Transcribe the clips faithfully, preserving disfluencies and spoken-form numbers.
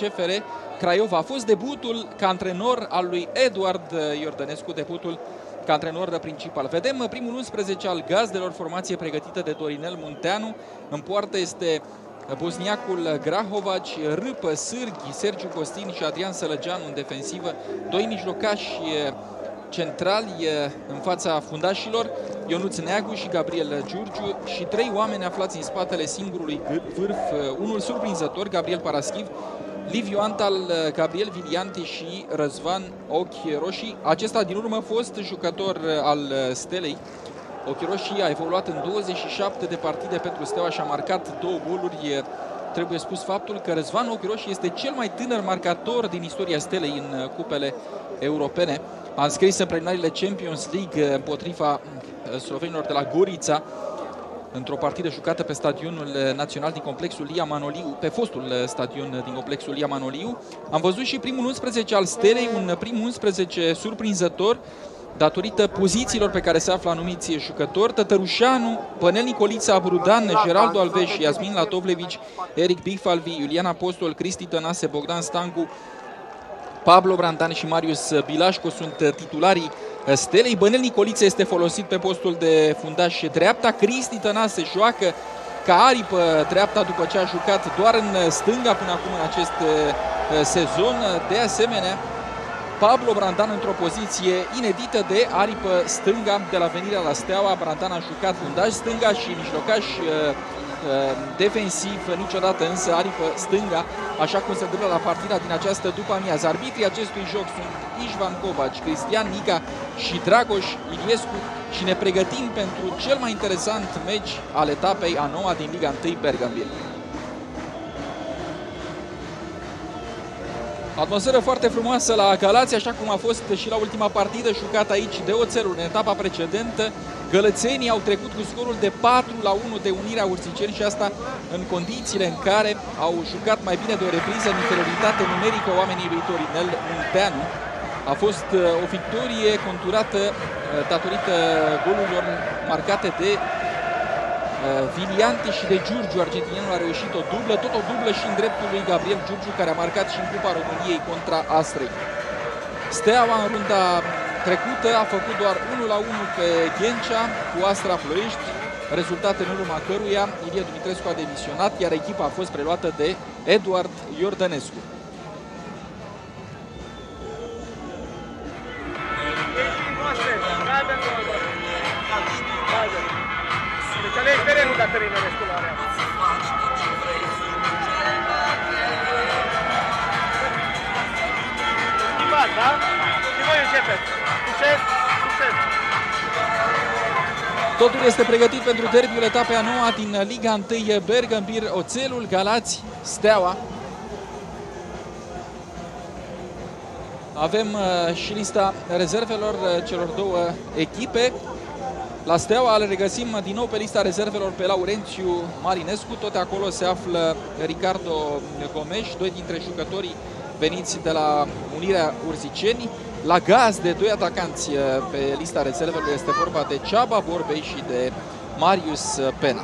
C F R Craiova. A fost debutul ca antrenor al lui Eduard Iordănescu, debutul ca antrenor principal. Vedem primul unsprezece al gazdelor, formație pregătită de Dorinel Munteanu. În poartă este bosniacul Grahovaci, Râpă, Sârghi, Sergiu Costin și Adrian Sălăgeanu în defensivă. Doi mijlocași centrali în fața fundașilor, Ionuț Neagu și Gabriel Giurgiu, și trei oameni aflați în spatele singurului vârf, unul surprinzător, Gabriel Paraschiv, Liviu Antal, Gabriel Vilianti și Răzvan Ochi Roșii. Acesta din urmă a fost jucător al Stelei. Ochi Roșii a evoluat în douăzeci și șapte de partide pentru Steaua și a marcat două goluri. Trebuie spus faptul că Răzvan Ochi Roșii este cel mai tânăr marcator din istoria Stelei în cupele europene. A înscris în preliminariile Champions League împotriva slovenilor de la Gorița, într-o partidă jucată pe stadionul național din complexul Lia Manoliu, pe fostul stadion din complexul Lia Manoliu. Am văzut și primul unsprezece al Stelei, un prim unsprezece surprinzător, datorită pozițiilor pe care se află anumiți jucători: Tătărușanu, Pănel Nicolița, Brudan, Geraldo Alves, Iasmin Latovlevici, Eric Bigfalvi, Iulian Apostol, Cristi Tănase, Bogdan Stancu, Pablo Brandan și Marius Bilașco sunt titularii Stelei. Bănel Nicoliță este folosit pe postul de fundaș dreapta. Cristi Tănase joacă ca aripă dreapta după ce a jucat doar în stânga până acum în acest sezon. De asemenea, Pablo Brandan într-o poziție inedită de aripă stânga de la venirea la Steaua. Brandan a jucat fundaș stânga și mijlocaș defensiv, niciodată însă aripă stânga, așa cum se întâmplă la partida din această după-amiază. Arbitrii acestui joc sunt Ișvan Covaci, Cristian Nica și Dragoș Iliescu și ne pregătim pentru cel mai interesant meci al etapei a noua din Liga unu Bergambir. Atmosferă foarte frumoasă la Galați, așa cum a fost și la ultima partidă jucată aici de Oțelul în etapa precedentă. Gălățenii au trecut cu scorul de patru la unu de Unirea Ursiceni și asta în condițiile în care au jucat mai bine de o repriză în inferioritate numerică oamenii lui Dorinel Munteanu. A fost o victorie conturată datorită golurilor marcate de Vilianti și de Giurgiu. Argentinianul a reușit o dublă, tot o dublă și în dreptul lui Gabriel Giurgiu, care a marcat și în Cupa României contra Astrei. Steaua în runda trecută a făcut doar unu la unu pe Ghencea cu Astra Ploiești, rezultat în urma căruia Ilie Dumitrescu a demisionat, iar echipa a fost preluată de Eduard Iordănescu. Totul este pregătit pentru derbiul etapei a noua din Liga unu Bergambir, Oțelul, Galați, Steaua. Avem uh, și lista rezervelor uh, celor două echipe. La Steaua le regăsim din nou pe lista rezervelor pe Laurențiu Marinescu. Tot acolo se află Ricardo Gomes, doi dintre jucătorii veniți de la Unirea Urziceni. La gaz de doi atacanți pe lista rezervelor este vorba de Ceaba Borbei și de Marius Pena.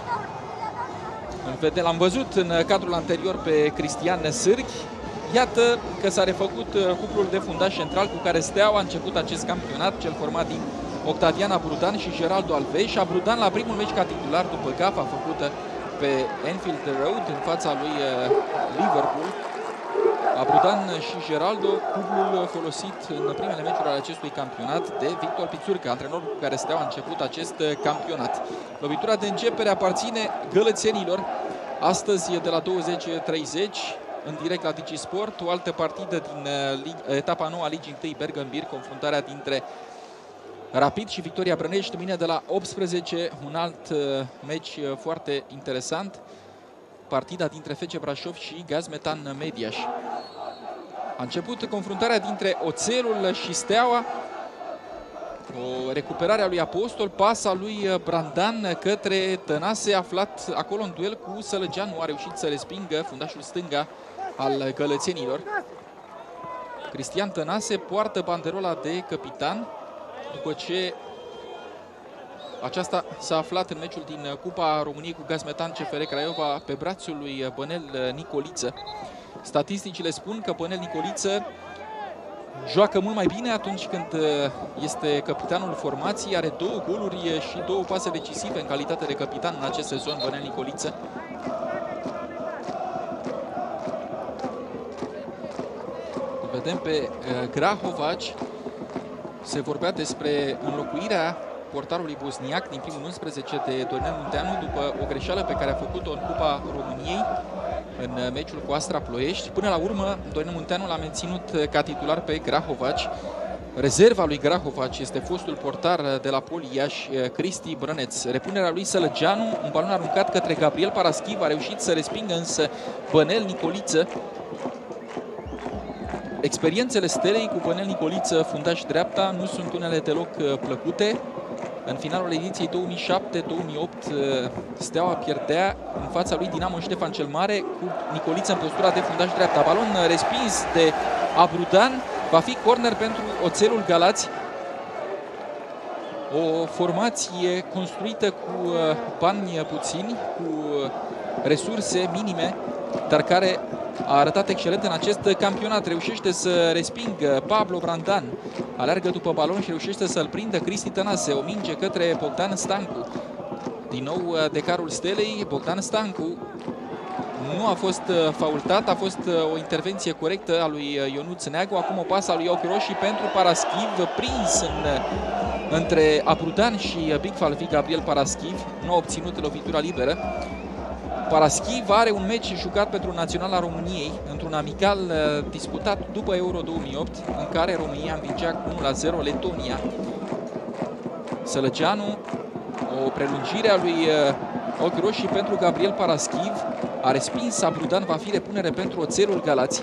L-am văzut în cadrul anterior pe Cristian Sârghi. Iată că s-a refăcut cuplul de fundaș central cu care Steaua a început acest campionat, cel format din Octavian Abrudan și Geraldo Alves. Abrudan la primul meci ca titular după gafa făcută pe Anfield Road în fața lui Liverpool. Abrudan și Geraldo, cuplul folosit în primele meciuri ale acestui campionat de Victor Pițurcă, antrenorul cu care Steaua a început acest campionat. Lovitura de începere aparține gălățenilor. Astăzi de la douăzeci treizeci, în direct la DigiSport, o altă partidă din etapa nouă a Ligii unu Bergambir, confruntarea dintre Rapid și Victoria Brănești, mâine de la optsprezece, un alt meci foarte interesant. Partida dintre F C Brașov și Gazmetan Mediaș. A început confruntarea dintre Oțelul și Steaua. O recuperare a lui Apostol, pasa lui Brandan către Tănase, aflat acolo în duel cu Sălăgeanu. A reușit să respingă fundașul stânga al gălățenilor. Cristian Tănase poartă banderola de capitan după ce aceasta s-a aflat în meciul din Cupa României cu Gazmetan C F R Craiova pe brațul lui Bănel Nicoliță. Statisticile spun că Bănel Nicoliță joacă mult mai bine atunci când este capitanul formației, are două goluri și două pase decisive în calitate de capitan în acest sezon, Bănel Nicoliță. Vedem pe Grahovac. Se vorbea despre înlocuirea portarului bosniac din primul unsprezece de Dorinel Munteanu după o greșeală pe care a făcut-o în Cupa României în meciul cu Astra Ploiești. Până la urmă, Dorinel Munteanu l-a menținut ca titular pe Grahovac. Rezerva lui Grahovac este fostul portar de la Poli Iași, Cristi Brăneț. Repunerea lui Sălăgeanu, un balon aruncat către Gabriel Paraschiv, a reușit să respingă însă Bănel Nicoliță. Experiențele Stelei cu Bănel Nicoliță, fundaș dreapta, nu sunt unele deloc plăcute. În finalul ediției două mii șapte două mii opt, Steaua pierdea în fața lui Dinamo Ștefan cel Mare cu Nicoliță în postura de fundaș dreapta. Balon respins de Abrudan, va fi corner pentru Oțelul Galați. O formație construită cu bani puțini, cu resurse minime, dar care a arătat excelent în acest campionat. Reușește să respingă Pablo Brandan, aleargă după balon și reușește să-l prindă Cristi Tănase. O minge către Bogdan Stancu. Din nou decarul Stelei, Bogdan Stancu nu a fost faultat, a fost o intervenție corectă a lui Ionuț Neagu. Acum o pasă a lui Ochi Roșii pentru Paraschiv, prins în, între Abrudan și Big Falvi. Gabriel Paraschiv nu a obținut lovitura liberă. Paraschiv are un meci jucat pentru Naționala României într-un amical disputat după Euro două mii opt, în care România învingea cu unu la zero Letonia. Sălăgeanu, o prelungire a lui Ochi Roșii pentru Gabriel Paraschiv, a respins Abrudan, va fi repunere pentru Oțelul Galați.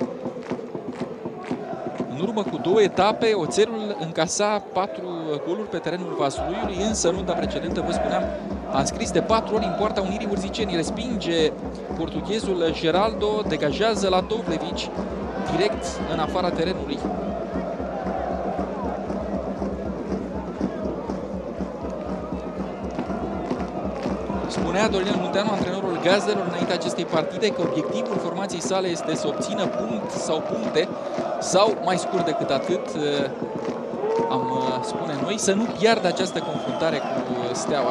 În urmă cu două etape, Oțelul încasa patru goluri pe terenul Vasluiului, însă în runda precedentă, vă spuneam, a înscris de patru ori în poarta Unirii Urziceni. Respinge portughezul Geraldo, degajează la Dovlevici, direct în afara terenului. Spunea Dorinel Munteanu, antrenorul Gazdelor, înainte acestei partide, că obiectivul formației sale este să obțină punct sau puncte, sau mai scurt decât atât, am spune noi, să nu piardă această confruntare cu Steaua.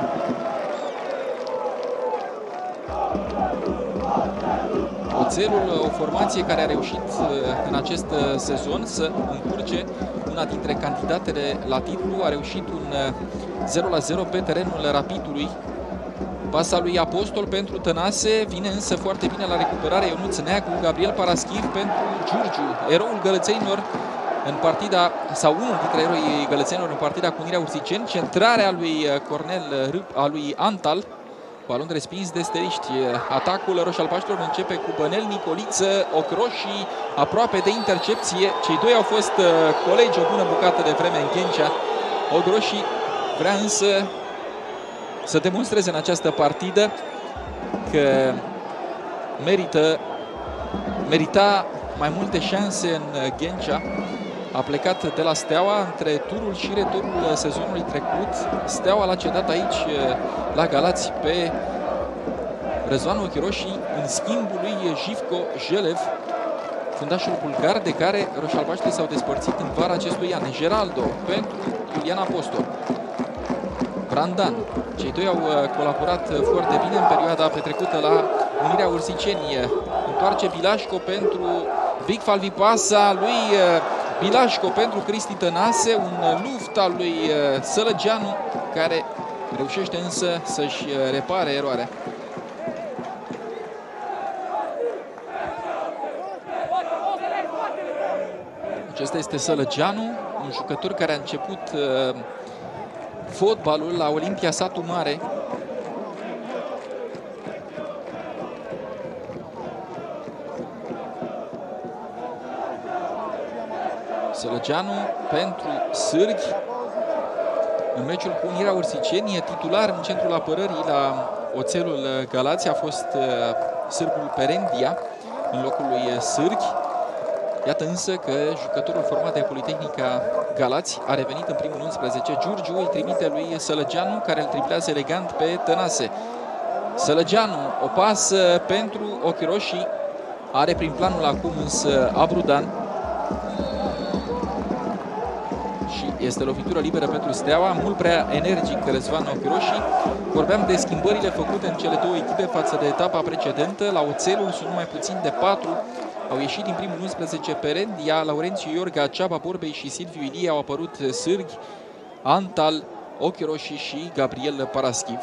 Oțelul, o formație care a reușit în acest sezon să încurce una dintre candidatele la titlu, a reușit un zero la zero pe terenul Rapidului. Pasa lui Apostol pentru Tănase, vine însă foarte bine la recuperare Ionuț Neagu. Gabriel Paraschiv pentru Giurgiu, eroul gălățenilor în partida, sau unul dintre eroii gălățenilor în partida cu Unirea Urziceni. Centrarea lui Cornel Râp, a lui Antal, balon respins de steliști. Atacul roșalbaștilor începe cu Bănel Nicoliță, Ochi Roșii aproape de intercepție. Cei doi au fost colegi o bună bucată de vreme în Ghencea. Ochi Roșii vrea însă să demonstreze în această partidă că merită, merita mai multe șanse în Ghencea. A plecat de la Steaua între turul și returul sezonului trecut. Steaua l-a cedat aici la Galați pe Răzvan Ochi Roșii în schimbul lui Jivko Jelev, fundașul bulgar, de care roșalbaștrii s-au despărțit în vara acestui an. Geraldo pentru Iulian Apostol. Brandan. Cei doi au colaborat foarte bine în perioada petrecută la Unirea Urziceni. Întoarce Bilașco pentru Big Falvi, pasa lui Bilașco pentru Cristi Tănase, un luft al lui Sălăgeanu, care reușește însă să-și repare eroarea. Acesta este Sălăgeanu, un jucător care a început fotbalul la Olimpia Satu Mare. Sălăgeanu pentru Sârghi în meciul cu Unirea Urziceni, titular în centrul apărării la Oțelul Galați a fost sârbul Perendia în locul lui Sârghi. Iată însă că jucătorul format de Politehnica Galați a revenit în primul unsprezece. Giurgiu îi trimite lui Sălăgeanu, care îl triplează elegant pe Tănase. Sălăgeanu, o pasă pentru Ochi Roșii. Are prin planul acum însă Abrudan. Și este lovitură liberă pentru Steaua, mult prea energic Răzvan Ochroși. Vorbeam de schimbările făcute în cele două echipe față de etapa precedentă. La Oțelul sunt numai puțin de patru. Au ieșit din primul unsprezece Perendia, Laurențiu Iorga, Ceaba Borbei și Silviu Ilie. Au apărut Sârghi, Antal, Ochroși și Gabriel Paraschiv.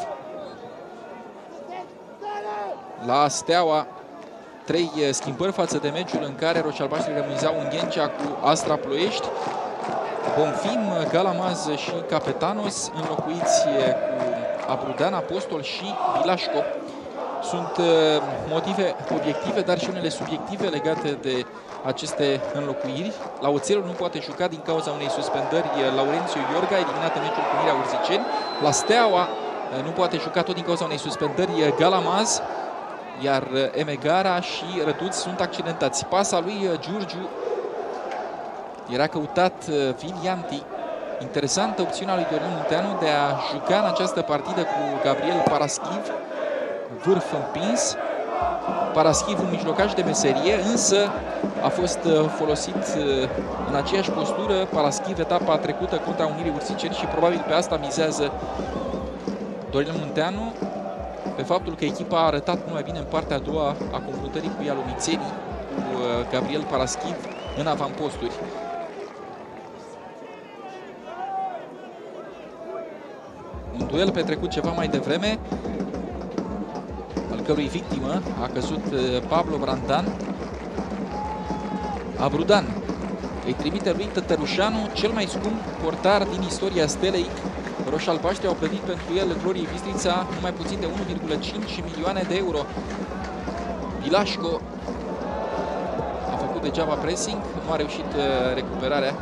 La Steaua, trei schimbări față de meciul în care roșalbaștrii remunizau în Ghencea cu Astra Ploiești. Bonfim, Galamaz și Capetanos înlocuiți cu Abrudan, Apostol și Bilașco. Sunt motive obiective, dar și unele subiective legate de aceste înlocuiri. La Oțelul nu poate juca din cauza unei suspendări Laurențiu Iorga, eliminat în meciul cu Mirea Urziceni. La Steaua nu poate juca tot din cauza unei suspendări Galamaz, iar Emegara și Răduț sunt accidentați. Pasa lui Giurgiu, era căutat Vilianti. Interesantă opțiunea lui Dorin Munteanu de a juca în această partidă cu Gabriel Paraschiv, vârf împins. Paraschiv un mijlocaș de meserie, însă a fost folosit în aceeași postură Paraschiv etapa trecută contra Unirii Urziceni și probabil pe asta mizează Dorin Munteanu, pe faptul că echipa a arătat mult mai bine în partea a doua a confruntării cu Ialomițenii, cu Gabriel Paraschiv în avamposturi. Un duel petrecut ceva mai devreme, al cărui victimă a căzut Pablo Brandan. Abrudan îi trimite lui Tătărușanu, cel mai scump portar din istoria Stelei. Roșalbaștrii au plătit pentru el Gloriei Bistrița numai puțin de unu virgulă cinci milioane de euro. Bilașco a făcut degeaba pressing, nu a reușit recuperarea.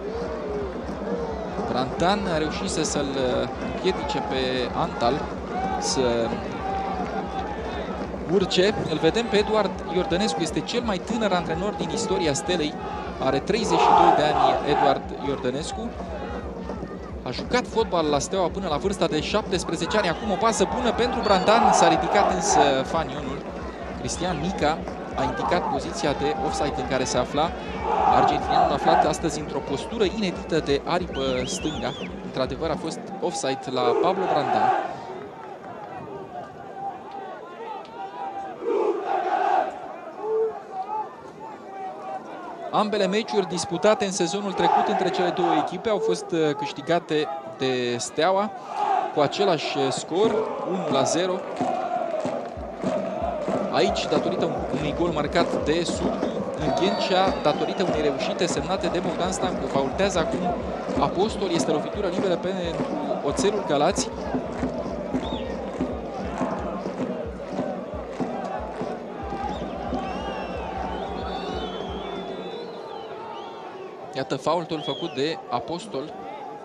Brandan a reușit să să-l împiedice pe Antal să urce. Îl vedem pe Eduard Iordănescu, este cel mai tânăr antrenor din istoria Stelei. Are treizeci și doi de ani Eduard Iordănescu. A jucat fotbal la Steaua până la vârsta de șaptesprezece ani. Acum o pasă bună pentru Brandan, s-a ridicat însă fanionul. Cristian Mica a indicat poziția de offside în care se afla. Argentinianul aflat astăzi într-o postură inedită de aripă stânga. Într-adevăr a fost offside la Pablo Brandan. Ambele meciuri disputate în sezonul trecut între cele două echipe au fost câștigate de Steaua cu același scor, unu la zero. Aici, datorită unui gol marcat de Sutu, în Ghencea, datorită unei reușite semnate de Bogdan Stancu. Faultează acum Apostol, este lovitură liberă pentru Oțelul Galați. Iată faultul făcut de Apostol.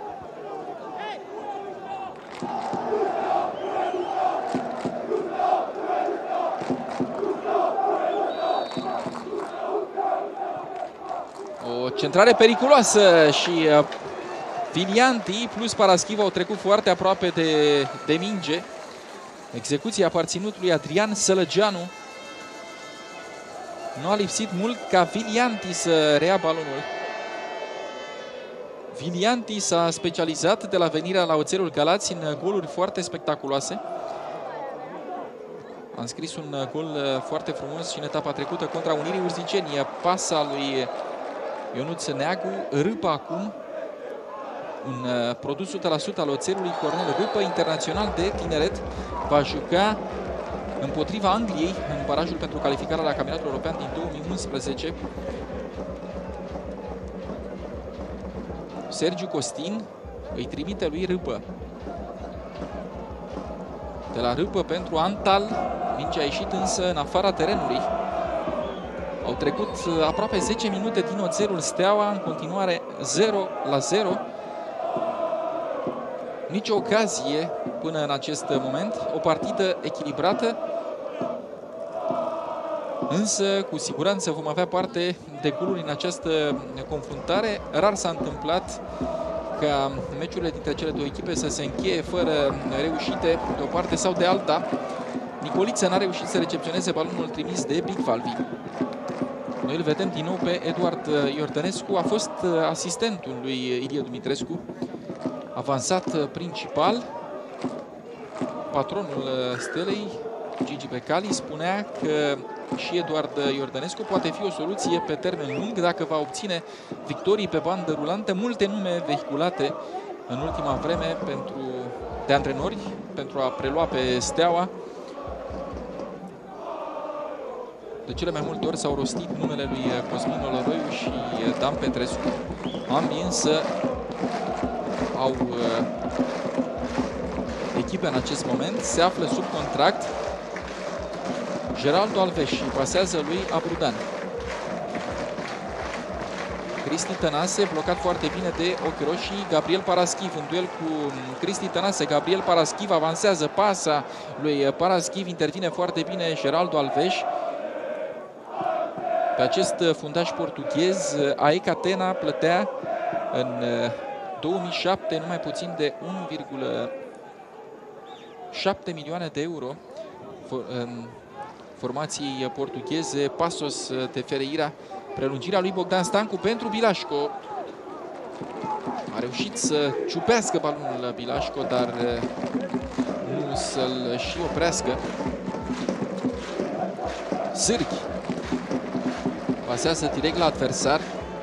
O centrare periculoasă și uh, Vilianti plus Paraschiv au trecut foarte aproape de, de minge. Execuția a aparținut lui Adrian Sălăgeanu. Nu a lipsit mult ca Vilianti să rea balonul. Vilianti s-a specializat de la venirea la Oțelul Galați în goluri foarte spectaculoase. A înscris un gol foarte frumos și în etapa trecută contra Unirii Urziceni. Pasa lui Ionuț Neagu, Râpă acum, un produs o sută la sută al Oțelului. Cornel Râpă, internațional de tineret, va juca împotriva Angliei în barajul pentru calificarea la Campionatul European din două mii unsprezece. Sergiu Costin îi trimite lui Râpă. De la Râpă pentru Antal, mingea a ieșit însă în afara terenului. Au trecut aproape zece minute din Oțelul Steaua, în continuare zero la zero. Nici o ocazie până în acest moment, o partidă echilibrată, însă cu siguranță vom avea parte de goluri în această confruntare. Rar s-a întâmplat ca meciurile dintre cele două echipe să se încheie fără reușite de o parte sau de alta. Nicoliță n-a reușit să recepționeze balonul trimis de Big Valvi. Noi îl vedem din nou pe Eduard Iordănescu, a fost asistentul lui Ilie Dumitrescu, avansat principal. Patronul Stelei, Gigi Becali, spunea că și Eduard Iordănescu poate fi o soluție pe termen lung dacă va obține victorii pe bandă rulantă. Multe nume vehiculate în ultima vreme pentru, de antrenori pentru a prelua pe Steaua. De cele mai multe ori s-au rostit numele lui Cosmin Oloroiu și Dan Petrescu. Ambii însă au uh, echipe în acest moment, se află sub contract. Geraldo Alves și pasează lui Abrudan. Cristi Tănase, blocat foarte bine de ochi roșii. Gabriel Paraschiv în duel cu Cristi Tănase. Gabriel Paraschiv avansează, pasa lui Paraschiv, intervine foarte bine Geraldo Alves. Pe acest fundaș portughez, A E C Athena plătea în două mii șapte numai puțin de unu virgulă șapte milioane de euro formației portugheze Paços de Ferreira. Prelungirea lui Bogdan Stancu pentru Bilașco. A reușit să ciupească balonul Bilașco, dar nu să-l și oprească. Sârghi pasează direct la adversar.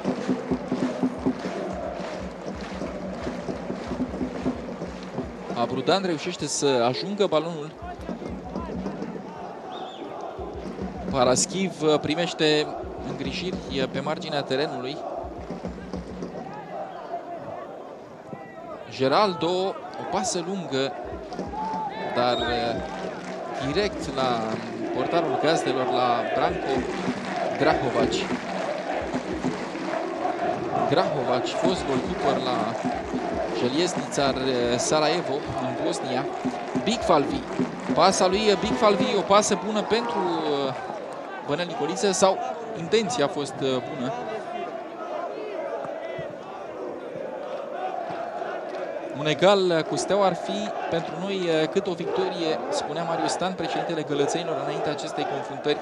Abrudan reușește să ajungă balonul. Paraschiv primește îngrijiri pe marginea terenului. Geraldo, o pasă lungă, dar direct la portarul gazdelor, la Branko Grahovac. Grahovac, fost golkeeper la Željezničar Sarajevo în Bosnia. Big Falvi, pasa lui Big Falvi, o pasă bună pentru Bănel Nicoliță, sau intenția a fost bună. Un egal cu Steaua ar fi pentru noi cât o victorie, spunea Marius Stan, președintele Gălățenilor, înainte acestei confruntări.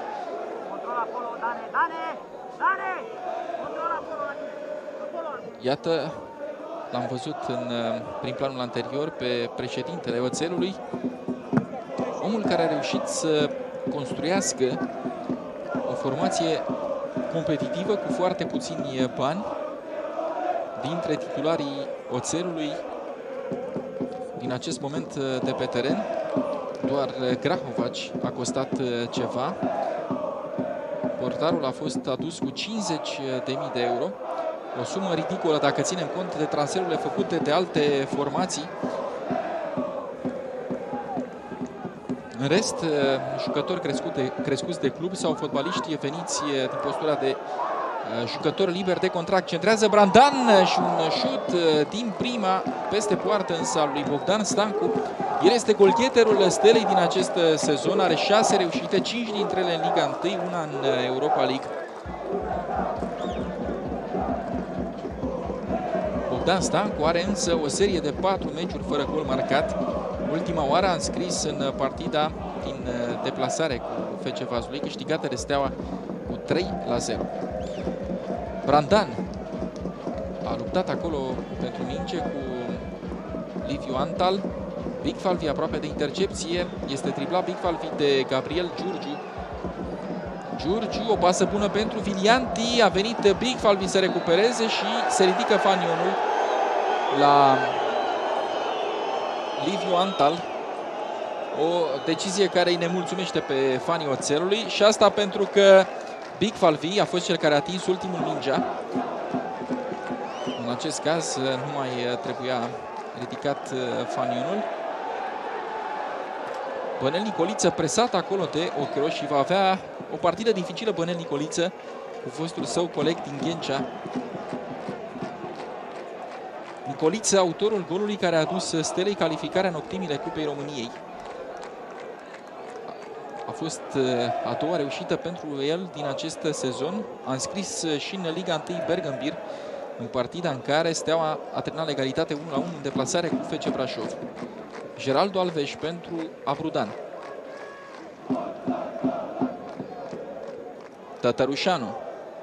Iată, l-am văzut în prin planul anterior pe președintele Oțelului, omul care a reușit să construiască o formație competitivă cu foarte puțini bani. Dintre titularii Oțelului din acest moment de pe teren, doar Grahovac a costat ceva. Portarul a fost adus cu cincizeci de mii de euro. O sumă ridicolă dacă ținem cont de transferurile făcute de alte formații. În rest, jucători crescute, crescuți de club sau fotbaliști veniți din postura de jucător liber de contract. Centrează Brandan și un șut din prima peste poartă însă al lui Bogdan Stancu. El este golgheterul Stelei din acest sezon, are șase reușite, cinci dintre ele în Liga unu, una în Europa League. Bogdan Stancu are însă o serie de patru meciuri fără gol marcat. Ultima oară a înscris în partida din deplasare cu F C Vaslui, câștigată de Steaua cu trei la zero. Brandan a luptat acolo pentru minge cu Liviu Antal. Big Falvi aproape de intercepție. Este triplat Big Falvi de Gabriel Giurgiu. Giurgiu, o pasă bună pentru Vilianti. A venit Big Falvi să recupereze și se ridică fanionul la Liviu Antal. O decizie care îi nemulțumește pe fanii Oțelului și asta pentru că Big Falvi a fost cel care a atins ultimul mingea. În acest caz nu mai trebuia ridicat fanionul. Bănel Nicoliță presat acolo de ochi roșii, va avea o partidă dificilă Bănel Nicoliță cu fostul său coleg din Ghencea. Nicoliță, autorul golului care a adus Stelei calificarea în optimile Cupei României. A fost a doua reușită pentru el din acest sezon. A înscris și în Liga unu Bergambir, în partida în care Steaua a terminat legalitate unu la unu în deplasare cu F C Brașov. Geraldo Alves pentru Abrudan. Tătărușanu.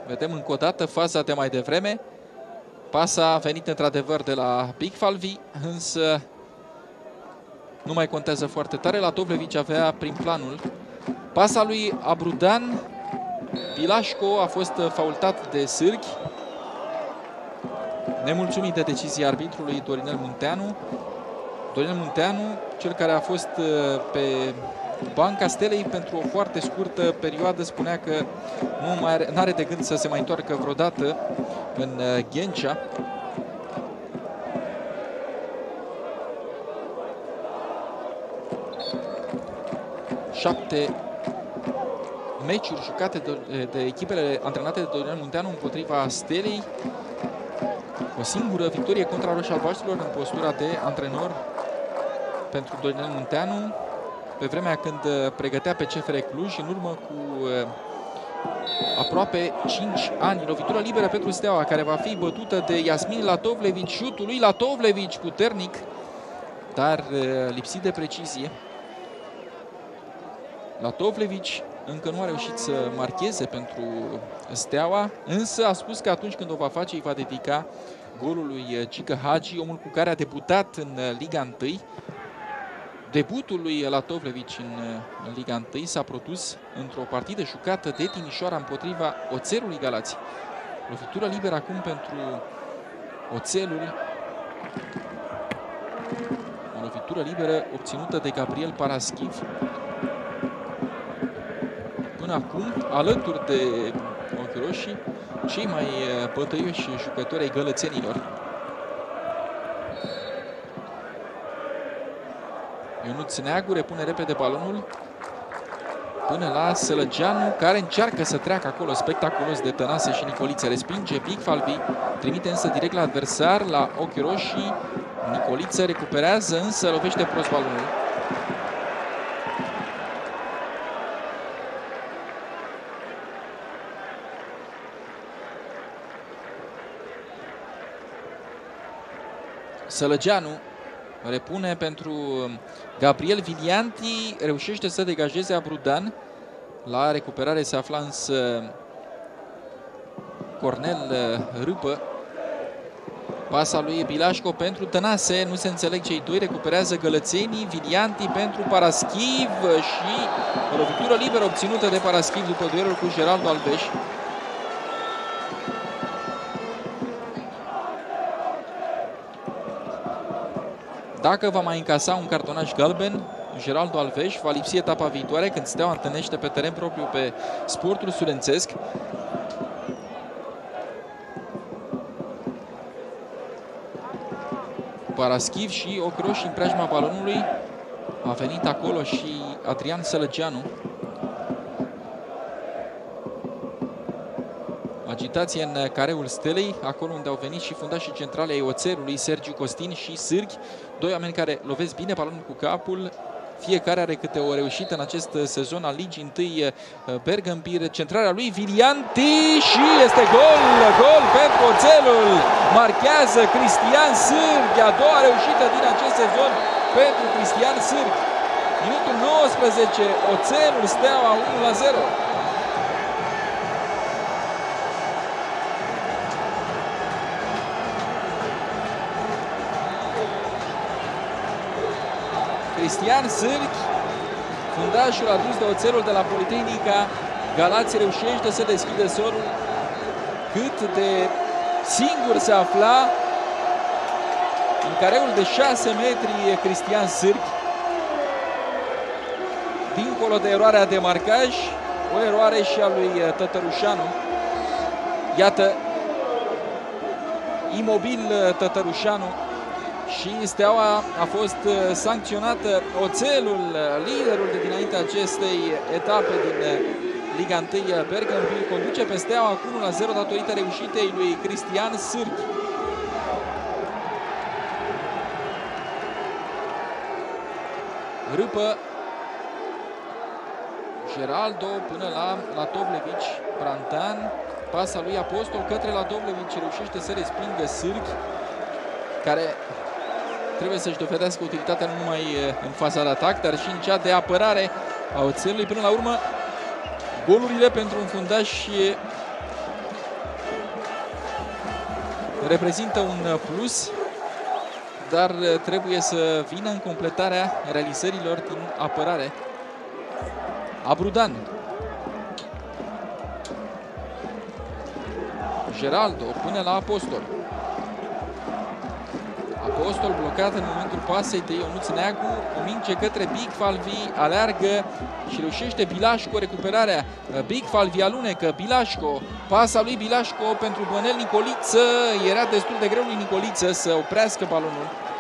Vedem încă o dată faza de mai devreme. Pasa a venit într-adevăr de la Bigfalvi, însă nu mai contează foarte tare. Latovlevici avea prin planul. Pasa lui Abrudan. Bilașco a fost faultat de Sârghi. Nemulțumit de decizia arbitrului Dorinel Munteanu. Dorinel Munteanu, cel care a fost pe banca Stelei pentru o foarte scurtă perioadă, spunea că nu mai are, n-are de gând să se mai întoarcă vreodată în Ghencea. Șapte meciuri jucate de, de echipele antrenate de Dorinel Munteanu împotriva Stelei. O singură victorie contra roșii-albaștrilor în postura de antrenor pentru Dorinel Munteanu, pe vremea când pregătea pe C F R Cluj, în urmă cu aproape cinci ani. Lovitură liberă pentru Steaua, care va fi bătută de Iasmin Latovlevici. Șutul lui Latovlevici puternic, dar lipsit de precizie. Latovlevici încă nu a reușit să marcheze pentru Steaua, însă a spus că atunci când o va face îi va dedica golul lui Cică Hagi, omul cu care a debutat în Liga unu. Debutul lui Latovlevici în, în Liga unu s-a produs într-o partidă jucată de Timișoara împotriva Oțelului Galați. Lovitură liberă acum pentru Oțelul. O lovitură liberă obținută de Gabriel Paraschiv. Până acum, alături de Ochi Roșii, cei mai bătăioși jucători ai gălățenilor. Ionuț Neagu repune repede balonul până la Sălăgeanu, care încearcă să treacă acolo spectaculos de Tănase și Nicoliță. Respinge Bigfalvi, trimite însă direct la adversar, la Ochi Roșii. Nicoliță recuperează, însă lovește prost balonul. Sălăgeanu repune pentru Gabriel Vilianti, reușește să degajeze Abrudan. La recuperare se afla însă Cornel Râpă. Pasa lui Bilașco pentru Tănase, nu se înțeleg cei doi, recuperează gălățenii. Vilianti pentru Paraschiv și o lovitură liberă obținută de Paraschiv după duelul cu Geraldo Alveș. Dacă va mai încasa un cartonaj galben, Geraldo Alveș va lipsi etapa viitoare, când Steaua întâlnește pe teren propriu pe Sportul Studențesc. Paraschiv și Ochi Roșii în preajma balonului. A venit acolo și Adrian Sălăgeanu. Agitație în careul Stelei, acolo unde au venit și fundașii centrale ai Oțelului, Sergiu Costin și Sârghi. Doi oameni care lovesc bine balonul cu capul. Fiecare are câte o reușită în acest sezon al Ligii întâi. Bergambir, centrarea lui Vilianti și este gol! Gol pentru Oțelul! Marchează Cristian Sârghi, a doua reușită din acest sezon pentru Cristian Sârghi. Minutul nouăsprezece, Oțelul, Steaua unu la zero. Cristian Sârghi, fundașul adus de Oțelul de la Politehnica Galați, reușește să deschidă sorul. Cât de singur se afla în careul de șase metri Cristian Sârghi. Dincolo de eroarea de marcaj, o eroare și a lui Tătărușanu. Iată, imobil Tătărușanu. Și Steaua a fost sancționată. Oțelul, liderul de dinainte acestei etape din Liga unu, Bergambir, conduce pe Steaua cu unu la zero datorită reușitei lui Cristian Sârghi. Râpă, Geraldo până la Latovlevici, Brantan, pasa lui Apostol către Latovlevici, reușește să respingă Sârghi, care trebuie să-și dovedească utilitatea nu numai în faza de atac, dar și în cea de apărare a Oțelului. Până la urmă, golurile pentru un fundaș reprezintă un plus, dar trebuie să vină în completarea realizărilor din apărare. Abrudan. Geraldo până la Apostol. Apostol blocat în momentul pasei de Ionuț Neagu, o minge către Big Falvi, aleargă și reușește Bilașco recuperarea. Big Falvi alunecă, Bilașco, pasa lui Bilașco pentru Bănel Nicoliță, era destul de greu lui Nicoliță să oprească balonul.